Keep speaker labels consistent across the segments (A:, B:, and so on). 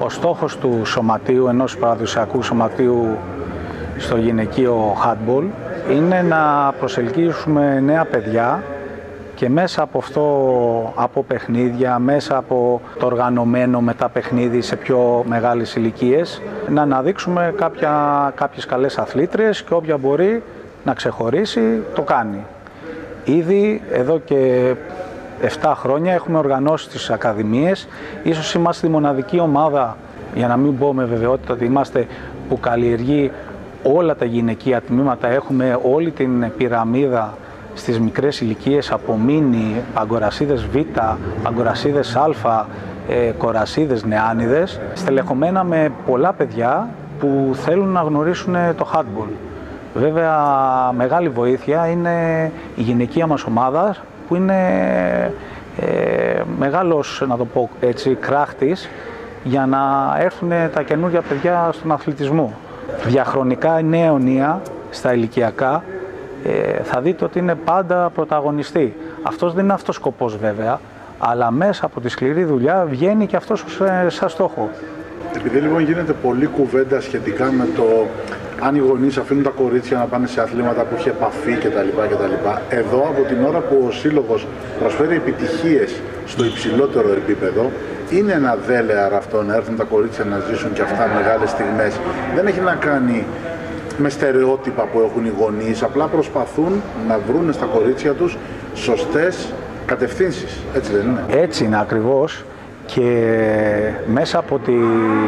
A: Ο στόχος του σωματείου, ενός παραδοσιακού σωματείου στο γυναικείο handball, είναι να προσελκύσουμε νέα παιδιά και μέσα από αυτό, από παιχνίδια, μέσα από το οργανωμένο μετά παιχνίδι σε πιο μεγάλες ηλικίες, να αναδείξουμε κάποιες καλές αθλήτριες και όποια μπορεί να ξεχωρίσει, το κάνει. Ήδη εδώ και 7 χρόνια έχουμε οργανώσει τις ακαδημίες. Ίσως είμαστε η μοναδική ομάδα, για να μην πω με βεβαιότητα ότι είμαστε, που καλλιεργεί όλα τα γυναικεία τμήματα. Έχουμε όλη την πυραμίδα στις μικρές ηλικίες, από μίνι, παγκορασίδες Β, παγκορασίδες Α, κορασίδες, νεάνιδες, στελεχωμένα με πολλά παιδιά που θέλουν να γνωρίσουν το handball. Βέβαια, μεγάλη βοήθεια είναι η γυναικεία μας ομάδα, που είναι μεγάλος, να το πω έτσι, κράχτης για να έρθουν τα καινούργια παιδιά στον αθλητισμό. Διαχρονικά η νέα αιωνία στα ηλικιακά θα δείτε ότι είναι πάντα πρωταγωνιστή. Αυτός δεν είναι αυτός σκοπός βέβαια, αλλά μέσα από τη σκληρή δουλειά βγαίνει και αυτός σαν στόχο.
B: Επειδή λοιπόν γίνεται πολλή κουβέντα σχετικά με το αν οι γονείς αφήνουν τα κορίτσια να πάνε σε αθλήματα που έχει επαφή κτλ. Εδώ από την ώρα που ο Σύλλογος προσφέρει επιτυχίες στο υψηλότερο επίπεδο, είναι ένα δέλεαρ αυτό να έρθουν τα κορίτσια να ζήσουν και αυτά μεγάλες στιγμές. Δεν έχει να κάνει με στερεότυπα που έχουν οι γονείς, απλά προσπαθούν να βρουν στα κορίτσια τους σωστές κατευθύνσεις. Έτσι δεν είναι?
A: Έτσι είναι ακριβώς, και μέσα από τη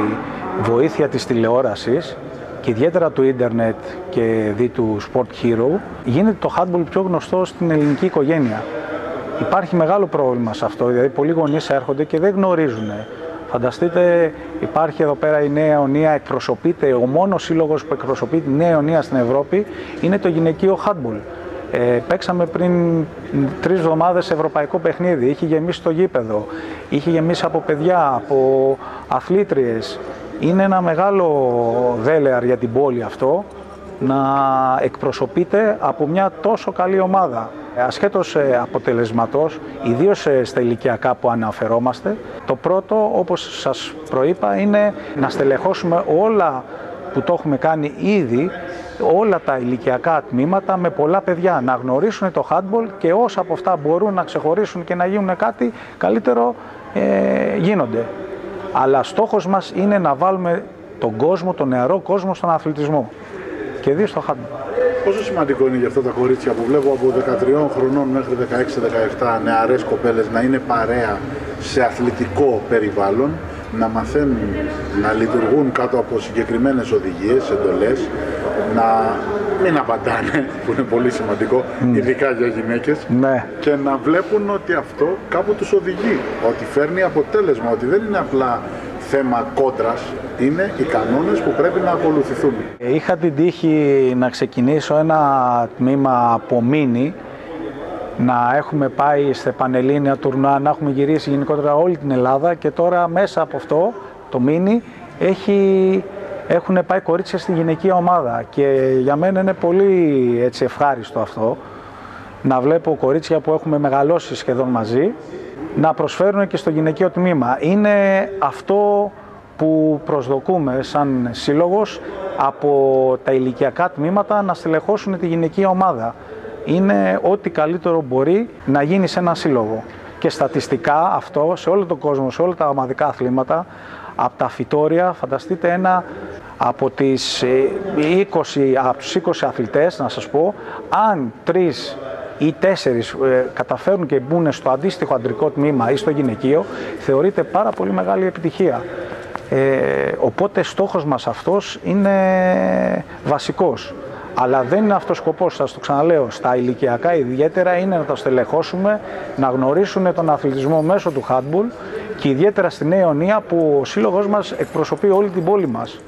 A: βοήθεια της τηλεόρασης και ιδιαίτερα του ίντερνετ και δι του Sport Hero, γίνεται το handball πιο γνωστό στην ελληνική οικογένεια. Υπάρχει μεγάλο πρόβλημα σε αυτό, δηλαδή πολλοί γονείς έρχονται και δεν γνωρίζουν. Φανταστείτε, υπάρχει εδώ πέρα η Νέα Αιωνία, εκπροσωπείται, ο μόνος σύλλογος που εκπροσωπεί τη Νέα Αιωνία στην Ευρώπη είναι το γυναικείο handball. Παίξαμε πριν 3 εβδομάδες ευρωπαϊκό παιχνίδι, είχε γεμίσει το γήπεδο, είχε γεμίσει από παιδιά, από αθλήτριες. Είναι ένα μεγάλο δέλεαρ για την πόλη αυτό, να εκπροσωπείται από μια τόσο καλή ομάδα. Ασχέτως αποτελεσματός, ιδίως στα ηλικιακά που αναφερόμαστε, το πρώτο, όπως σας προείπα, είναι να στελεχώσουμε όλα που το έχουμε κάνει ήδη, όλα τα ηλικιακά τμήματα με πολλά παιδιά, να γνωρίσουν το handball και όσα από αυτά μπορούν να ξεχωρίσουν και να γίνουν κάτι καλύτερο, γίνονται. Αλλά στόχος μας είναι να βάλουμε τον κόσμο, τον νεαρό κόσμο στον αθλητισμό και δει στο handball.
B: Πόσο σημαντικό είναι για αυτά τα κορίτσια που βλέπω από 13 χρονών μέχρι 16-17 νεαρές κοπέλες να είναι παρέα σε αθλητικό περιβάλλον, να μαθαίνουν να λειτουργούν κάτω από συγκεκριμένες οδηγίες, εντολές, να μην απαντάνε, που είναι πολύ σημαντικό, ειδικά για γυναίκες, και να βλέπουν ότι αυτό κάπου τους οδηγεί, ότι φέρνει αποτέλεσμα, ότι δεν είναι απλά θέμα κόντρας, είναι οι κανόνες που πρέπει να ακολουθηθούν.
A: Είχα την τύχη να ξεκινήσω ένα τμήμα από μίνι, να έχουμε πάει σε πανελλήνια τουρνουά, να έχουμε γυρίσει γενικότερα όλη την Ελλάδα, και τώρα μέσα από αυτό το μίνι έχουν πάει κορίτσια στη γυναικεία ομάδα, και για μένα είναι πολύ έτσι ευχάριστο αυτό, να βλέπω κορίτσια που έχουμε μεγαλώσει σχεδόν μαζί να προσφέρουν και στο γυναικείο τμήμα. Είναι αυτό που προσδοκούμε σαν σύλλογος από τα ηλικιακά τμήματα, να στελεχώσουν τη γυναικεία ομάδα. Είναι ό,τι καλύτερο μπορεί να γίνει σε ένα σύλλογο. Και στατιστικά αυτό σε όλο τον κόσμο, σε όλα τα ομαδικά αθλήματα, από τα φυτόρια, φανταστείτε ένα από τους 20 αθλητές, να σας πω, αν 3 ή 4 καταφέρουν και μπουν στο αντίστοιχο αντρικό τμήμα ή στο γυναικείο, θεωρείται πάρα πολύ μεγάλη επιτυχία. Οπότε στόχος μας αυτός είναι βασικός. Αλλά δεν είναι αυτός ο σκοπός, σας το ξαναλέω. Στα ηλικιακά ιδιαίτερα είναι να τα στελεχώσουμε, να γνωρίσουν τον αθλητισμό μέσω του handball, και ιδιαίτερα στη Νέα Αιωνία που ο σύλλογος μας εκπροσωπεί όλη την πόλη μας.